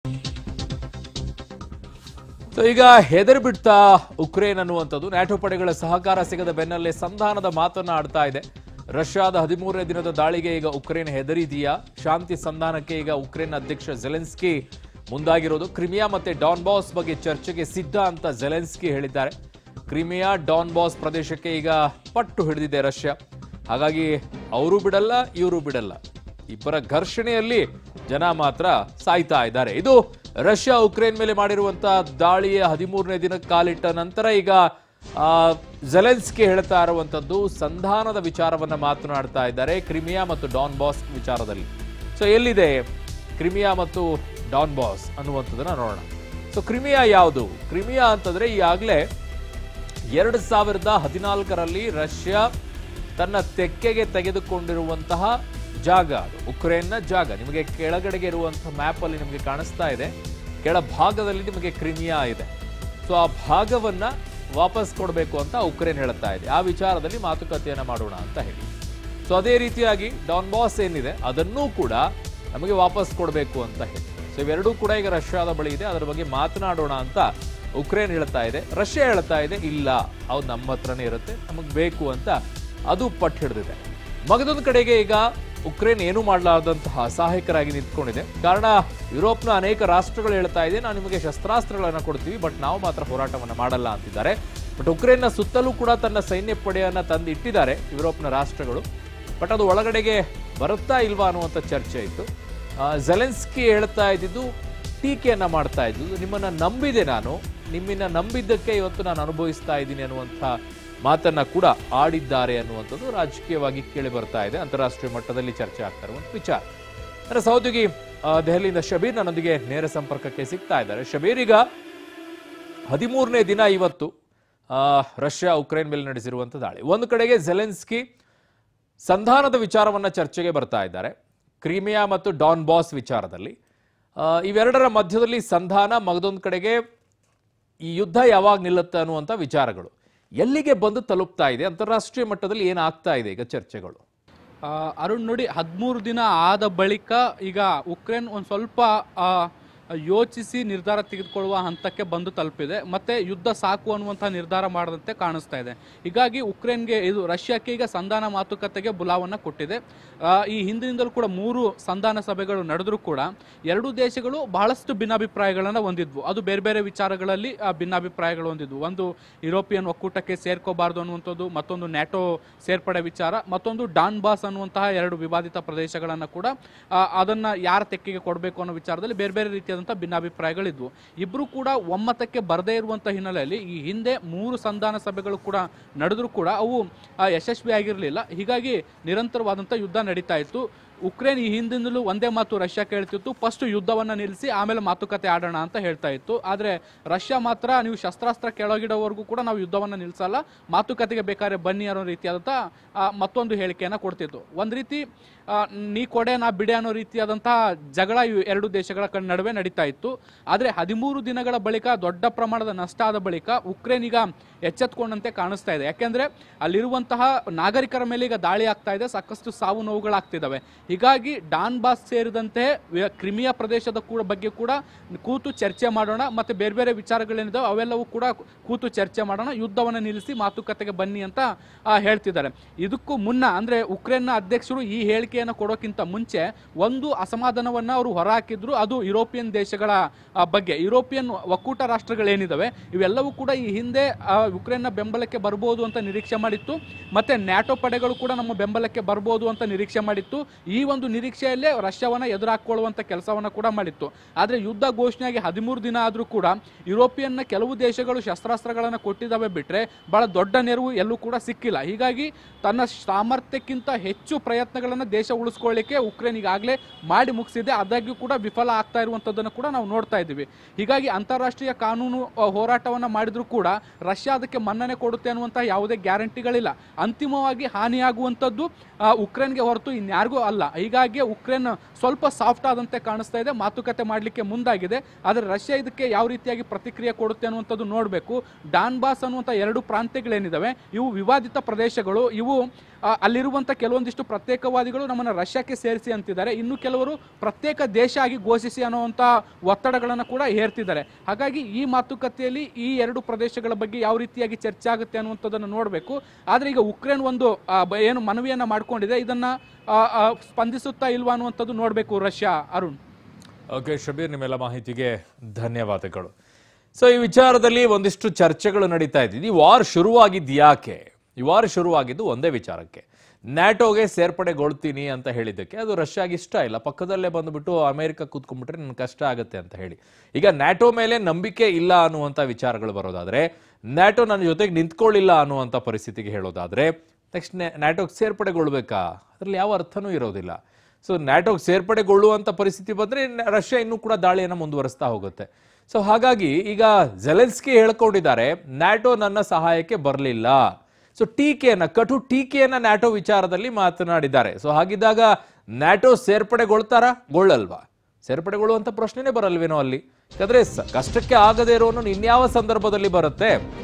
So ಈಗ ಹೆದರಿ ಬಿಡ್ತಾ ಉಕ್ರೇನ್ ಅನ್ನುವಂಥದ್ದು ನ್ಯಾಟೋ ಪಡೆಗಳ ಸಹಕಾರ ಸಿಗದ ಬೆನ್ನಲ್ಲೇ ಸಂಧಾನದ ಮಾತನ್ನ ಆಡ್ತಾ ಇದೆ. ರಷ್ಯಾದ 13ನೇ ದಿನದ ದಾಳಿಗೆ ಈಗ ಉಕ್ರೇನ್ ಹೆದರಿದೆಯಾ? ಶಾಂತಿ ಸಂಧಾನಕ್ಕೆ ಈಗ ಉಕ್ರೇನ್ ಅಧ್ಯಕ್ಷ ಜೆಲೆನ್ಸ್ಕಿ ಮುಂದಾಗಿರೋದು. ಕ್ರಿಮಿಯಾ ಮತ್ತೆ ಡಾನ್ಬಾಸ್ ಬಗ್ಗೆ ಚರ್ಚೆಗೆ ಸಿದ್ಧ ಅಂತ ಜೆಲೆನ್ಸ್ಕಿ ಹೇಳಿದ್ದಾರೆ. ಕ್ರಿಮಿಯಾ ಡಾನ್ಬಾಸ್ ಪ್ರದೇಶಕ್ಕೆ ಈಗ ಪಟ್ಟು ಹಿಡಿದಿದೆ ರಷ್ಯಾ. ಹಾಗಾಗಿ ಅವರು ಬಿಡಲ್ಲ, ಇವರು ಬಿಡಲ್ಲ. ಇಬ್ಬರ ಘರ್ಷಣೆಯಲ್ಲಿ ಜನ ಮಾತ್ರ ಸಾಯ್ತಾ ಇದ್ದಾರೆ. ಇದು ರಷ್ಯಾ ಉಕ್ರೇನ್ ಮೇಲೆ ಮಾಡಿರುವಂತಹ ದಾಳಿಯ 13ನೇ ದಿನಕ್ಕೆ ಕಾಲಿಟ್ಟ ನಂತರ ಈಗ ಜೆಲೆನ್ಸ್ಕಿ ಹೇಳ್ತಾ ಇರುವಂತದ್ದು ಸಂಧಾನದ ವಿಚಾರವನ್ನ ಮಾತನಾಡ್ತಾ ಇದ್ದಾರೆ ಕ್ರಿಮಿಯಾ ಮತ್ತು ಡಾನ್ಬಾಸ್ ವಿಚಾರದಲ್ಲಿ. ಸೊ ಎಲ್ಲಿದೆ ಕ್ರಿಮಿಯಾ ಮತ್ತು ಡಾನ್ಬಾಸ್ ಅನ್ನುವಂಥದ್ದನ್ನ ನೋಡೋಣ. ಸೊ ಕ್ರಿಮಿಯಾ ಯಾವುದು? ಕ್ರಿಮಿಯಾ ಅಂತಂದ್ರೆ ಈಗಾಗಲೇ 2014ರಲ್ಲಿ ರಷ್ಯಾ ತನ್ನ ತೆಕ್ಕೆಗೆ ತೆಗೆದುಕೊಂಡಿರುವಂತಹ ಜಾಗ. ಅದು ಉಕ್ರೇನ್ನ ಜಾಗ. ನಿಮಗೆ ಕೆಳಗಡೆಗೆ ಇರುವಂತಹ ಮ್ಯಾಪ್ ಅಲ್ಲಿ ನಿಮಗೆ ಕಾಣಿಸ್ತಾ ಇದೆ, ಕೆಳ ಭಾಗದಲ್ಲಿ ನಿಮಗೆ ಕ್ರಿಮಿಯಾ ಇದೆ. ಸೊ ಆ ಭಾಗವನ್ನ ವಾಪಸ್ ಕೊಡಬೇಕು ಅಂತ ಉಕ್ರೇನ್ ಹೇಳ್ತಾ ಇದೆ. ಆ ವಿಚಾರದಲ್ಲಿ ಮಾತುಕತೆಯನ್ನ ಮಾಡೋಣ ಅಂತ ಹೇಳಿ. ಸೊ ಅದೇ ರೀತಿಯಾಗಿ ಡಾನ್ಬಾಸ್ ಏನಿದೆ ಅದನ್ನೂ ಕೂಡ ನಮಗೆ ವಾಪಸ್ ಕೊಡಬೇಕು ಅಂತ ಹೇಳಿ. ಸೊ ಇವೆರಡೂ ಕೂಡ ಈಗ ರಷ್ಯಾದ ಬಳಿ ಇದೆ, ಅದರ ಬಗ್ಗೆ ಮಾತನಾಡೋಣ ಅಂತ ಉಕ್ರೇನ್ ಹೇಳ್ತಾ ಇದೆ. ರಷ್ಯಾ ಹೇಳ್ತಾ ಇದೆ ಇಲ್ಲ, ಅದು ನಮ್ಮ ಹತ್ರನೇ ಇರುತ್ತೆ, ನಮಗೆ ಬೇಕು ಅಂತ ಅದು ಪಟ್ಟು ಹಿಡಿದಿದೆ. ಮಗದೊಂದು ಕಡೆಗೆ ಈಗ ಉಕ್ರೇನ್ ಏನು ಮಾಡಲಾರದಂತಹ ಅಸಹಾಯಕರಾಗಿ ನಿಂತ್ಕೊಂಡಿದೆ. ಕಾರಣ ಯುರೋಪ್ನ ಅನೇಕ ರಾಷ್ಟ್ರಗಳು ಹೇಳ್ತಾ ಇದೆ ನಾವು ನಿಮಗೆ ಶಸ್ತ್ರಾಸ್ತ್ರಗಳನ್ನು ಕೊಡ್ತೀವಿ, ಬಟ್ ನಾವು ಮಾತ್ರ ಹೋರಾಟವನ್ನು ಮಾಡಲ್ಲ ಅಂತಿದ್ದಾರೆ. ಬಟ್ ಉಕ್ರೇನ್ನ ಸುತ್ತಲೂ ಕೂಡ ತನ್ನ ಸೈನ್ಯ ಪಡೆಯನ್ನ ತಂದು ಇಟ್ಟಿದ್ದಾರೆ ಯುರೋಪ್ನ ರಾಷ್ಟ್ರಗಳು. ಬಟ್ ಅದು ಒಳಗಡೆಗೆ ಬರುತ್ತಾ ಇಲ್ವಾ ಅನ್ನುವಂಥ ಚರ್ಚೆ ಇತ್ತು. ಜೆಲೆನ್ಸ್ಕಿ ಹೇಳ್ತಾ ಇದ್ದಿದ್ದು, ಟೀಕೆಯನ್ನ ಮಾಡ್ತಾ ಇದ್ದು, ನಿಮ್ಮನ್ನ ನಂಬಿದೆ ನಾನು, ನಿಮ್ಮನ್ನ ನಂಬಿದ್ದಕ್ಕೆ ಇವತ್ತು ನಾನು ಅನುಭವಿಸ್ತಾ ಇದ್ದೀನಿ ಅನ್ನುವಂಥ ಮಾತನ್ನ ಕೂಡ ಆಡಿದ್ದಾರೆ ಅನ್ನುವಂಥದ್ದು ರಾಜಕೀಯವಾಗಿ ಕೇಳಿ ಬರ್ತಾ ಇದೆ. ಅಂತಾರಾಷ್ಟ್ರೀಯ ಮಟ್ಟದಲ್ಲಿ ಚರ್ಚೆ ಆಗ್ತಾ ಇರುವಂತ ವಿಚಾರ. ನನ್ನ ಸಹೋದ್ಯೋಗಿ ದೆಹಲಿಯಿಂದ ಶಬೀರ್ ನನ್ನೊಂದಿಗೆ ನೇರ ಸಂಪರ್ಕಕ್ಕೆ ಸಿಗ್ತಾ ಇದ್ದಾರೆ. ಶಬೀರ್, ಈಗ 13ನೇ ದಿನ ಇವತ್ತು ರಷ್ಯಾ ಉಕ್ರೇನ್ ಮೇಲೆ ನಡೆಸಿರುವಂತ ದಾಳಿ. ಒಂದು ಕಡೆಗೆ ಜೆಲೆನ್ಸ್ಕಿ ಸಂಧಾನದ ವಿಚಾರವನ್ನ ಚರ್ಚೆಗೆ ಬರ್ತಾ ಇದ್ದಾರೆ ಕ್ರಿಮಿಯಾ ಮತ್ತು ಡಾನ್ಬಾಸ್ ವಿಚಾರದಲ್ಲಿ. ಇವೆರಡರ ಮಧ್ಯದಲ್ಲಿ ಸಂಧಾನ, ಮಗದೊಂದು ಕಡೆಗೆ ಈ ಯುದ್ಧ ಯಾವಾಗ ನಿಲ್ಲುತ್ತೆ ಅನ್ನುವಂಥ ವಿಚಾರಗಳು ಎಲ್ಲಿಗೆ ಬಂದು ತಲುಪ್ತಾ ಇದೆ? ಅಂತಾರಾಷ್ಟ್ರೀಯ ಮಟ್ಟದಲ್ಲಿ ಏನಾಗ್ತಾ ಇದೆ ಈಗ ಚರ್ಚೆಗಳು? ಅರುಣ್ ನೋಡಿ, 13 ದಿನ ಆದ ಬಳಿಕ ಈಗ ಉಕ್ರೇನ್ ಒಂದು ಸ್ವಲ್ಪ ಯೋಚಿಸಿ ನಿರ್ಧಾರ ತೆಗೆದುಕೊಳ್ಳುವ ಹಂತಕ್ಕೆ ಬಂದು ತಲುಪಿದೆ. ಮತ್ತೆ ಯುದ್ಧ ಸಾಕು ಅನ್ನುವಂತಹ ನಿರ್ಧಾರ ಮಾಡದಂತೆ ಕಾಣಿಸ್ತಾ ಇದೆ. ಹೀಗಾಗಿ ಉಕ್ರೇನ್ಗೆ ರಷ್ಯಾಕ್ಕೆ ಈಗ ಸಂಧಾನ ಮಾತುಕತೆಗೆ ಬುಲಾವನ್ನ ಕೊಟ್ಟಿದೆ. ಈ ಹಿಂದಿನಿಂದಲೂ ಕೂಡ 3 ಸಂಧಾನ ಸಭೆಗಳು ನಡೆದರೂ ಕೂಡ ಎರಡೂ ದೇಶಗಳು ಬಹಳಷ್ಟು ಭಿನ್ನಾಭಿಪ್ರಾಯಗಳನ್ನು ಹೊಂದಿದ್ವು. ಅದು ಬೇರೆ ಬೇರೆ ವಿಚಾರಗಳಲ್ಲಿ ಭಿನ್ನಾಭಿಪ್ರಾಯಗಳು ಹೊಂದಿದ್ವು. ಒಂದು ಯುರೋಪಿಯನ್ ಒಕ್ಕೂಟಕ್ಕೆ ಸೇರ್ಕೋಬಾರ್ದು ಅನ್ನುವಂಥದ್ದು, ಮತ್ತೊಂದು ನ್ಯಾಟೋ ಸೇರ್ಪಡೆ ವಿಚಾರ, ಮತ್ತೊಂದು ಡಾನ್ಬಾಸ್ ಅನ್ನುವಂತಹ 2 ವಿವಾದಿತ ಪ್ರದೇಶಗಳನ್ನು ಕೂಡ ಅದನ್ನ ಯಾರ ತೆಕ್ಕೆಗೆ ಕೊಡಬೇಕು ಅನ್ನೋ ವಿಚಾರದಲ್ಲಿ ಬೇರೆ ಬೇರೆ ರೀತಿಯಾದಂತಹ ಭಿನ್ನಾಭಿಪ್ರಾಯಗಳಿದ್ವು. ಇಬ್ರು ಕೂಡ ಒಮ್ಮತಕ್ಕೆ ಬರದೇ ಇರುವಂತಹ ಹಿನ್ನೆಲೆಯಲ್ಲಿ ಈ ಹಿಂದೆ 3 ಸಂಧಾನ ಸಭೆಗಳು ಕೂಡ ನಡೆದರೂ ಕೂಡ ಅವು ಯಶಸ್ವಿಯಾಗಿರಲಿಲ್ಲ. ಹೀಗಾಗಿ ನಿರಂತರವಾದಂತಹ ಯುದ್ಧ ನಡೀತಾ ಇತ್ತು. ಉಕ್ರೇನ್ ಈ ಹಿಂದಿನಿಂದಲೂ ಒಂದೇ ಮಾತು ರಷ್ಯಾ ಕೇಳ್ತಿತ್ತು, ಫಸ್ಟ್ ಯುದ್ಧವನ್ನ ನಿಲ್ಲಿಸಿ ಆಮೇಲೆ ಮಾತುಕತೆ ಆಡೋಣ ಅಂತ ಹೇಳ್ತಾ ಇತ್ತು. ಆದರೆ ರಷ್ಯಾ ಮಾತ್ರ ನೀವು ಶಸ್ತ್ರಾಸ್ತ್ರ ಕೆಳಗಿಡೋವರೆಗೂ ಕೂಡ ನಾವು ಯುದ್ಧವನ್ನ ನಿಲ್ಲಿಸಲ್ಲ, ಮಾತುಕತೆಗೆ ಬೇಕಾದ್ರೆ ಬನ್ನಿ ಅನ್ನೋ ರೀತಿಯಾದಂಥ ಮತ್ತೊಂದು ಹೇಳಿಕೆಯನ್ನು ಕೊಡ್ತಿತ್ತು. ಒಂದು ರೀತಿ ನೀ ಕೊಡೆ ನಾ ಬಿಡೆ ಅನ್ನೋ ರೀತಿಯಾದಂತಹ ಜಗಳ ಎರಡು ದೇಶಗಳ ನಡುವೆ ನಡೀತಾ ಇತ್ತು. ಆದರೆ 13 ದಿನಗಳ ಬಳಿಕ ದೊಡ್ಡ ಪ್ರಮಾಣದ ನಷ್ಟ ಆದ ಬಳಿಕ ಉಕ್ರೇನ್ ಈಗ ಎಚ್ಚೆತ್ಕೊಂಡಂತೆ ಕಾಣಿಸ್ತಾ ಇದೆ. ಯಾಕೆಂದ್ರೆ ಅಲ್ಲಿರುವಂತಹ ನಾಗರಿಕರ ಮೇಲೆ ಈಗ ದಾಳಿ ಆಗ್ತಾ ಇದೆ, ಸಾಕಷ್ಟು ಸಾವು ನೋವುಗಳಾಗ್ತಿದ್ದಾವೆ. ಹೀಗಾಗಿ ಡಾನ್ಬಾಸ್ ಸೇರಿದಂತೆ ಕ್ರಿಮಿಯಾ ಪ್ರದೇಶದ ಬಗ್ಗೆ ಕೂಡ ಕೂತು ಚರ್ಚೆ ಮಾಡೋಣ, ಮತ್ತೆ ಬೇರೆ ಬೇರೆ ವಿಚಾರಗಳೇನಿದಾವೆ ಅವೆಲ್ಲವೂ ಕೂಡ ಕೂತು ಚರ್ಚೆ ಮಾಡೋಣ, ಯುದ್ಧವನ್ನು ನಿಲ್ಲಿಸಿ ಮಾತುಕತೆಗೆ ಬನ್ನಿ ಅಂತ ಹೇಳ್ತಿದ್ದಾರೆ. ಇದಕ್ಕೂ ಮುನ್ನ ಅಂದ್ರೆ ಉಕ್ರೇನ್ನ ಅಧ್ಯಕ್ಷರು ಈ ಹೇಳಿಕೆಯನ್ನು ಕೊಡೋಕ್ಕಿಂತ ಮುಂಚೆ ಒಂದು ಅಸಮಾಧಾನವನ್ನ ಅವರು ಹೊರಹಾಕಿದ್ರು. ಅದು ಯುರೋಪಿಯನ್ ದೇಶಗಳ ಬಗ್ಗೆ. ಯುರೋಪಿಯನ್ ಒಕ್ಕೂಟ ರಾಷ್ಟ್ರಗಳೇನಿದಾವೆ ಇವೆಲ್ಲವೂ ಕೂಡ ಈ ಹಿಂದೆ ಉಕ್ರೇನ್ನ ಬೆಂಬಲಕ್ಕೆ ಬರ್ಬೋದು ಅಂತ ನಿರೀಕ್ಷೆ ಮಾಡಿತ್ತು, ಮತ್ತೆ ನ್ಯಾಟೋ ಪಡೆಗಳು ಕೂಡ ನಮ್ಮ ಬೆಂಬಲಕ್ಕೆ ಬರ್ಬೋದು ಅಂತ ನಿರೀಕ್ಷೆ ಮಾಡಿತ್ತು. ಈ ಒಂದು ನಿರೀಕ್ಷೆಯಲ್ಲೇ ರಷ್ಯಾವನ್ನ ಎದುರಾಕೊಳ್ಳುವಂತ ಕೆಲಸವನ್ನ ಕೂಡ ಮಾಡಿತ್ತು. ಆದ್ರೆ ಯುದ್ಧ ಘೋಷಣೆಯಾಗಿ 13 ದಿನ ಆದ್ರೂ ಕೂಡ ಯುರೋಪಿಯನ್ನ ಕೆಲವು ದೇಶಗಳು ಶಸ್ತ್ರಾಸ್ತ್ರಗಳನ್ನು ಕೊಟ್ಟಿದ್ದಾವೆ ಬಿಟ್ರೆ ಬಹಳ ದೊಡ್ಡ ನೆರವು ಎಲ್ಲೂ ಕೂಡ ಸಿಕ್ಕಿಲ್ಲ. ಹೀಗಾಗಿ ತನ್ನ ಸಾಮರ್ಥ್ಯಕ್ಕಿಂತ ಹೆಚ್ಚು ಪ್ರಯತ್ನಗಳನ್ನು ದೇಶ ಉಳಿಸ್ಕೊಳ್ಳಿಕ್ಕೆ ಉಕ್ರೇನ್ ಈಗಾಗಲೇ ಮಾಡಿ ಮುಗಿಸಿದೆ. ಆದಾಗ್ಯೂ ಕೂಡ ವಿಫಲ ಆಗ್ತಾ ಇರುವಂತದ್ದನ್ನು ಕೂಡ ನಾವು ನೋಡ್ತಾ ಇದ್ದೀವಿ. ಹೀಗಾಗಿ ಅಂತಾರಾಷ್ಟ್ರೀಯ ಕಾನೂನು ಹೋರಾಟವನ್ನ ಮಾಡಿದ್ರು ಕೂಡ ರಷ್ಯಾ ಅದಕ್ಕೆ ಮನ್ನಣೆ ಕೊಡುತ್ತೆ ಅನ್ನುವಂತಹ ಯಾವುದೇ ಗ್ಯಾರಂಟಿಗಳಿಲ್ಲ. ಅಂತಿಮವಾಗಿ ಹಾನಿಯಾಗುವಂಥದ್ದು ಉಕ್ರೇನ್ಗೆ ಹೊರತು ಇನ್ಯಾರಿಗೂ ಅಲ್ಲ. ಇಲ್ಲ. ಹೀಗಾಗಿ ಉಕ್ರೇನ್ ಸ್ವಲ್ಪ ಸಾಫ್ಟ್ ಆದಂತೆ ಕಾಣಿಸ್ತಾ ಇದೆ, ಮಾತುಕತೆ ಮಾಡಲಿಕ್ಕೆ ಮುಂದಾಗಿದೆ. ಆದರೆ ರಷ್ಯಾ ಇದಕ್ಕೆ ಯಾವ ರೀತಿಯಾಗಿ ಪ್ರತಿಕ್ರಿಯೆ ಕೊಡುತ್ತೆ ಅನ್ನುವಂಥದ್ದು ನೋಡಬೇಕು. ಡಾನ್ಬಾಸ್ ಅನ್ನುವಂಥ 2 ಪ್ರಾಂತ್ಯಗಳೇನಿದಾವೆ ಇವು ವಿವಾದಿತ ಪ್ರದೇಶಗಳು. ಇವು ಅಲ್ಲಿರುವಂಥ ಕೆಲವೊಂದಿಷ್ಟು ಪ್ರತ್ಯೇಕವಾದಿಗಳು ನಮ್ಮನ್ನು ರಷ್ಯಾಕ್ಕೆ ಸೇರಿಸಿ ಅಂತಿದ್ದಾರೆ. ಇನ್ನು ಕೆಲವರು ಪ್ರತ್ಯೇಕ ದೇಶ ಆಗಿ ಘೋಷಿಸಿ ಅನ್ನುವಂಥ ಒತ್ತಡಗಳನ್ನು ಕೂಡ ಹೇರ್ತಿದ್ದಾರೆ. ಹಾಗಾಗಿ ಈ ಮಾತುಕತೆಯಲ್ಲಿ ಈ 2 ಪ್ರದೇಶಗಳ ಬಗ್ಗೆ ಯಾವ ರೀತಿಯಾಗಿ ಚರ್ಚೆ ಆಗುತ್ತೆ ಅನ್ನುವಂಥದ್ದನ್ನು ನೋಡಬೇಕು. ಆದರೆ ಈಗ ಉಕ್ರೇನ್ ಒಂದು ಏನು ಮನವಿಯನ್ನು ಮಾಡಿಕೊಂಡಿದೆ, ಇದನ್ನು ಸ್ಪಂದಿಸುತ್ತಾ ಇಲ್ವಾ ಅನ್ನುವಂಥದ್ದು ನೋಡಬೇಕು ರಷ್ಯಾ. ಅರುಣ್. ಓಕೆ ಶಬೀರ್, ನಿಮ್ಮೆಲ್ಲ ಮಾಹಿತಿಗೆ ಧನ್ಯವಾದಗಳು. ಸೊ ಈ ವಿಚಾರದಲ್ಲಿ ಒಂದಿಷ್ಟು ಚರ್ಚೆಗಳು ನಡೀತಾ ಇದ್ದಿದ್ದು. ಈ ವಾರ್ ಶುರುವಾಗಿದ್ದು ಯಾಕೆ? ಈ ವಾರ್ ಶುರುವಾಗಿದ್ದು ಒಂದೇ ವಿಚಾರಕ್ಕೆ, ನ್ಯಾಟೋಗೆ ಸೇರ್ಪಡೆಗೊಳ್ತೀನಿ ಅಂತ ಹೇಳಿದ್ದಕ್ಕೆ. ಅದು ರಷ್ಯಾಗೆ ಇಷ್ಟ ಇಲ್ಲ. ಪಕ್ಕದಲ್ಲೇ ಬಂದುಬಿಟ್ಟು ಅಮೆರಿಕ ಕೂತ್ಕೊಂಡ್ಬಿಟ್ರೆ ನನಗೆ ಕಷ್ಟ ಆಗುತ್ತೆ ಅಂತ ಹೇಳಿ. ಈಗ ನ್ಯಾಟೋ ಮೇಲೆ ನಂಬಿಕೆ ಇಲ್ಲ ಅನ್ನುವಂಥ ವಿಚಾರಗಳು ಬರೋದಾದ್ರೆ, ನ್ಯಾಟೋ ನನ್ನ ಜೊತೆಗೆ ನಿಂತ್ಕೊಳ್ಳಿಲ್ಲ ಅನ್ನುವಂಥ ಪರಿಸ್ಥಿತಿಗೆ ಹೇಳೋದಾದ್ರೆ, ನೆಕ್ಸ್ಟ್ ನ್ಯಾಟೋಗೆ ಸೇರ್ಪಡೆಗೊಳ್ಬೇಕಾ? ಅದರಲ್ಲಿ ಯಾವ ಅರ್ಥನೂ ಇರೋದಿಲ್ಲ. ಸೊ ನ್ಯಾಟೋಗೆ ಸೇರ್ಪಡೆಗೊಳ್ಳುವಂಥ ಪರಿಸ್ಥಿತಿ ಬಂದರೆ ರಷ್ಯಾ ಇನ್ನೂ ಕೂಡ ದಾಳಿಯನ್ನು ಮುಂದುವರಿಸ್ತಾ ಹೋಗುತ್ತೆ. ಸೊ ಹಾಗಾಗಿ ಈಗ ಜೆಲೆನ್ಸ್ಕಿ ಹೇಳ್ಕೊಂಡಿದ್ದಾರೆ, ನ್ಯಾಟೋ ನನ್ನ ಸಹಾಯಕ್ಕೆ ಬರಲಿಲ್ಲ. ಸೊ ಕಟು ಟೀಕೆಯನ್ನ ನ್ಯಾಟೋ ವಿಚಾರದಲ್ಲಿ ಮಾತನಾಡಿದ್ದಾರೆ. ಸೊ ಹಾಗಿದ್ದಾಗ ನ್ಯಾಟೋ ಸೇರ್ಪಡೆಗೊಳ್ತಾರಾ? ಗೊಳ್ಳಲ್ವಾ? ಸೇರ್ಪಡೆಗೊಳ್ಳುವಂಥ ಪ್ರಶ್ನೆನೇ ಬರಲ್ವೇನೋ ಅಲ್ಲಿ. ಯಾಕಂದ್ರೆ ಕಷ್ಟಕ್ಕೆ ಆಗದೇ ಇರೋನು ಇನ್ಯಾವ ಸಂದರ್ಭದಲ್ಲಿ ಬರುತ್ತೆ?